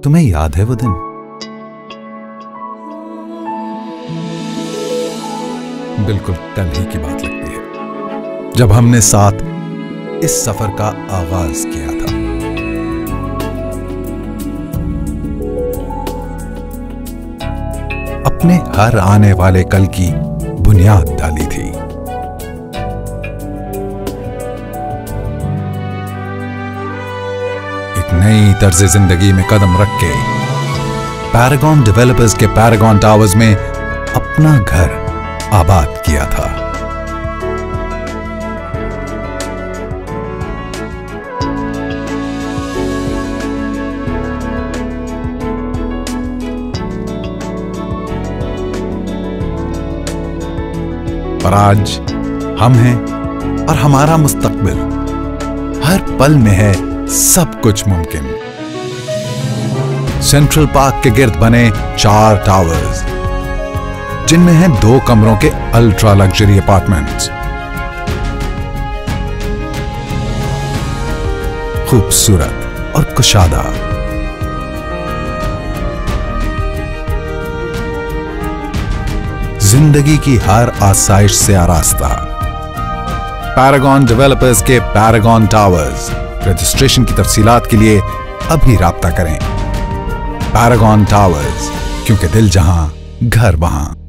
तुम्हें याद है वो दिन? बिल्कुल कल ही की बात लगती है जब हमने साथ इस सफर का आगाज किया था। अपने हर आने वाले कल की बुनियाद डाली थी। एक नई तर्ज जिंदगी में कदम रख के पैरागॉन डेवलपर्स के पैरागॉन टावर्स में अपना घर आबाद किया था। और आज हम हैं और हमारा मुस्तकबिल, हर पल में है सब कुछ मुमकिन। सेंट्रल पार्क के गिर्द बने 4 टावर्स, जिनमें हैं 2 कमरों के अल्ट्रा लग्जरी अपार्टमेंट्स। खूबसूरत और कुशादा, जिंदगी की हर आसाइश से आरास्ता। पैरागॉन डेवलपर्स के पैरागॉन टावर्स। रजिस्ट्रेशन की तफसीलात के लिए अभी राब्ता करें। पैरागॉन टावर्स, क्योंकि दिल जहां घर वहां।